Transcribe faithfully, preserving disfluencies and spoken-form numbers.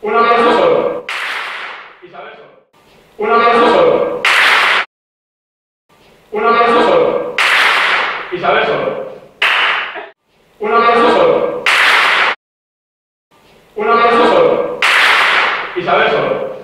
Un aplauso solo. Isabel solo. Un aplauso solo. Un aplauso solo. Isabel solo. Un aplauso solo. Un aplauso solo. Isabel solo.